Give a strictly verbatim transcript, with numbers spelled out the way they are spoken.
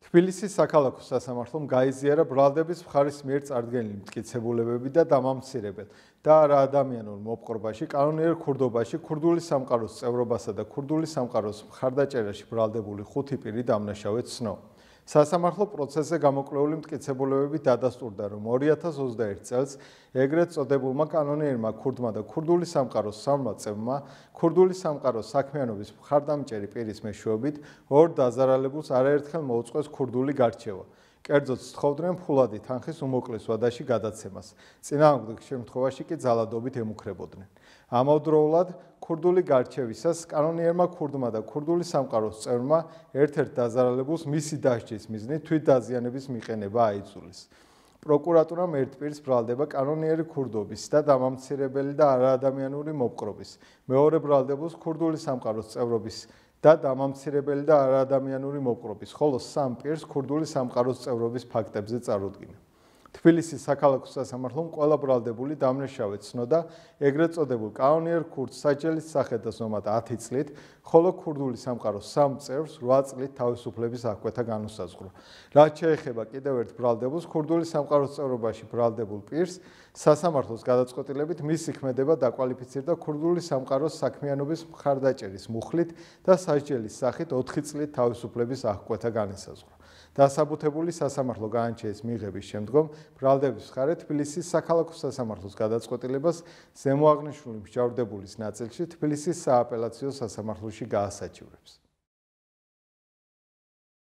თბილისის საქალაქო სასამართლომ გაიზიარა ბრალდების მხარის მიერ წარდგენილი მტკიცებულებები და დამამცირებელ და არა ადამიანურ მოპყრობაში, კანონიერ ქურდობაში, ქურდული სამყაროს წევრობასა და ქურდული სამყაროს მხარდაჭერაში ბრალდებული ხუთი პირი დამნაშავე ცნო. სასამართლო პროცესზე გამოკვლეული მტკიცებულებები დადასტურდა, რომ ორი ათას ოცდაერთ წელს ეგრეთ წოდებულმა კანონიერმა ქურდმა და ქურდული სამყაროს სამმა წევრმა ქურდული სამყაროს საქმიანობის მხარდამჭერი პირის მეშვეობით ორ დაზარალებულს არაერთხელ მოუწყვეს ქურდული გარჩევა. კერძოდ სთხოვდნენ ფულადი თანხის უმოკლეს ვადაში გადაცემას. წინააღმდეგ შემთხვევაში კი ძალადობით ემუქრებოდნენ. ამავდროულად ქურდული გარჩევისას კანონიერმა ქურდმა და ქურდული სამყაროს წევრმა ერთ-ერთ დაზარალებულს მისი დასჯის მიზნით თვითდაზიანების მიყენება აიძულეს. პროკურატურამ ერთ პირს ბრალდება კანონიერი ქურდობის და დამამცირებელი და არაადამიანური მოპყრობის, მეორე ბრალდებულს ქურდული სამყაროს წევრობის და დამამცირებელი და არაადამიანური მოპყრობის, ხოლო სამ პირს ქურდული სამყაროს წევრობის ფაქტებზე წარუდგინა. თბილისის საქალაქო სასამართლომ ყველა ბრალდებული დამნაშავე ცნოდა ეგრეთ წოდებულ კანონიერ ქურდს საჯელის სახე და ზომად ათი წლით, ხოლო ქურდული სამყაროს სამ წევრს რვა წლით თავისუფლების აღკვეთა განუსაზღვრო. რაც შეეხება კიდევ ერთ ბრალდებულს, ქურდული სამყაროს წევრობაში ბრალდებულ პირს, სასამართლოს გადაწყვეტილებით მისი ქმედება დაკვალიფიცირდა ქურდული სამყაროს საქმიანობის მხარდაჭერის მუხლით და სასჯელის სახით ოთხი წლით თავისუფლების აღკვეთა განესაზღვრა. დასაბუთებული სასამართლო განაჩენის მიღების შემდგომ ბრალდების მხარე თბილისის საქალაქო სასამართლოს გადაწყვეტილებას ზემოაღნიშნული მსჯავრდებულის ნაწილში თბილისის სააპელაციო სასამართლოში გაასაჩივრებს.